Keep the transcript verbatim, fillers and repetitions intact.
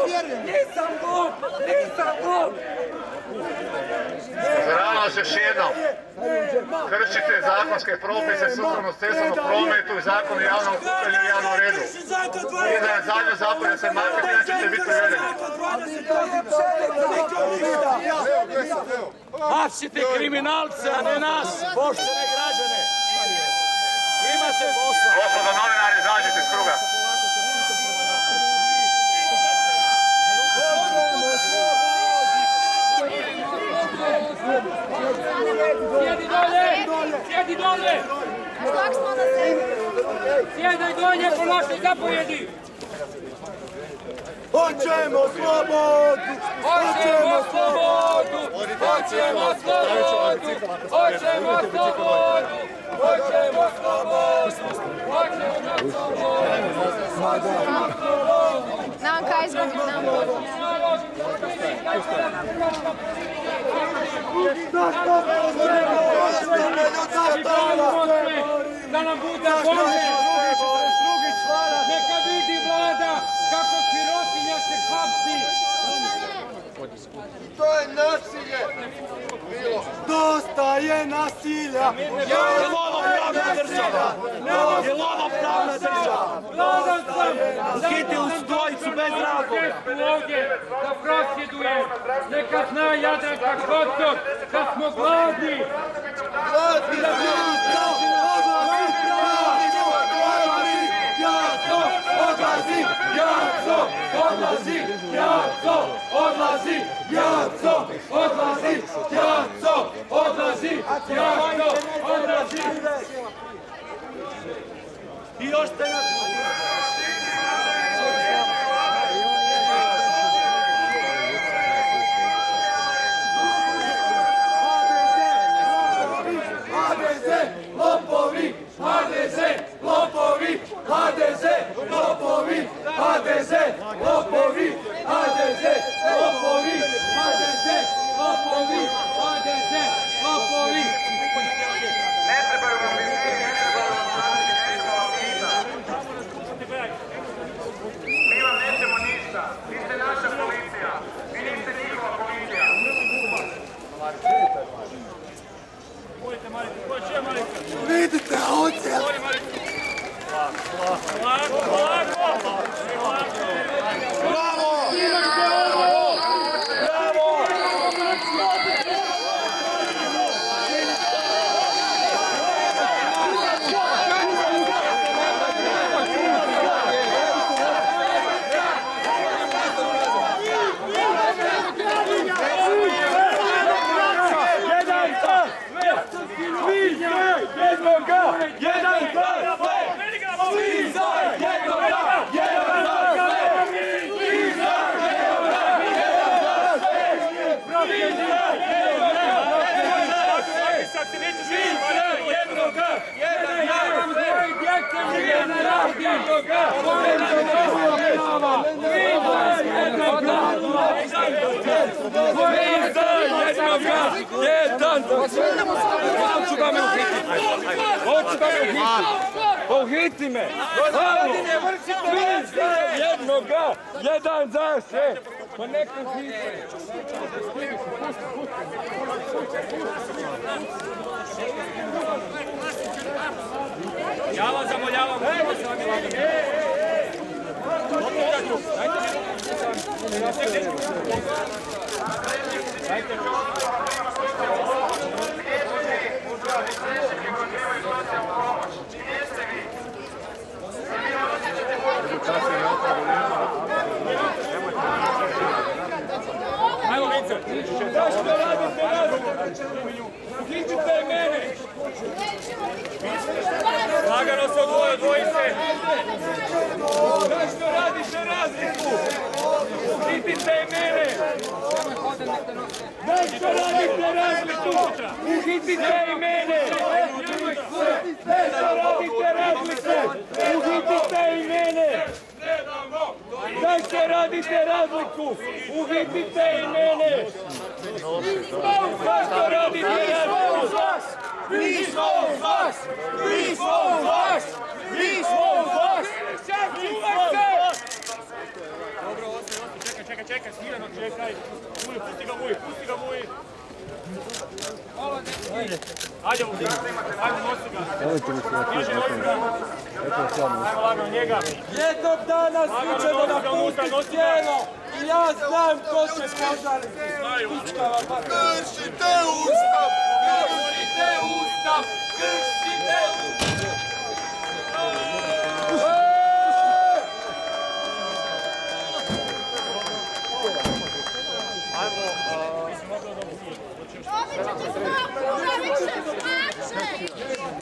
Nisam glup! Nisam glup! Upozoravam vas još jednom. Kršite zakonske propise sukladno cestovnom prometu i zakon o javnom okupljanju i javnom redu. I da je zadnju zapovjed da se maknete, inače ćete biti privedeni. Hapsite kriminalce, a ne nas, poštene građane. Ima se posla. Gospodo novinari, izađite iz kruga. Sjedi dolje! Sjedi dolje! Sjedaj dolje po našoj zapovjedi! Hoćemo slobodu! Hoćemo slobodu! Hoćemo slobodu! Hoćemo slobodu! Hoćemo slobodu! Hoćemo slobodu! Nam kaj izgubiti, nam bodu. Da nam bude bolje! Neka vidi vlada kako sirotinja se hapsi! To je nasilje! Dosta je nasilja! Je li ovo pravna država? Je li ovo pravna država? Vladan sam! Uhitili su dvojicu bez razloga! Ovdje da prosvjedujem! Neka zna Jadranka Kosor da smo gladni! Gladni! Odlazi! Jaco! Odlazi! Jaco! Odlazi! Jaco! Odlazi! Jaco! Odlazi! Jaco! Odlazi! I još ste nas... H D Z! Lopovi! H D Z! Lopovi! H D Z! Lopovi! H D Z! Lopovi! H D Z! Lopovi! H D Z! Lopovi! H D Z! Lopovi! Ne trebaju vam biti, ne trebaju vam naći, ne trebaju vam ništa. Mi vam nećemo ništa. Vi ste naša policija. Vi niste njihova policija. Vidite, ovdje! Bravo! Hoću da me uhiti! Hoću da me uhiti! Uhiti me! Svi za jednoga! Jedan za sve! Pa neko uhiti! Ja vas zamoljavam! Dajte mi! Ajmo, Vince! Zašto radite razliku? Uhitite mene! Lagano se odvoje, odvojite! Zašto radite razliku? Uhitite mene! Zašto radite razliku? Uhitite i mene! Zašto radite razliku? Uhitite i mene! Zašto radite razliku? Uhitite i mene! Zašto radite razliku? Mi smo uz vas! Mi smo uz vas! Mi smo uz vas! Čuvaj se! Dobro, ostaje, ostaje, čekaj, čekaj. Muj, pusti ga Muj, pusti ga Muj. Ajde mu, ajde nosi ga. Niži nosi ga. Ajmo lagano njega. Jednog dana svi ćemo napustiti tijelo i ja znam ko će požaliti. Kršite Ustav! Kršite Ustav! Kršite Ustav!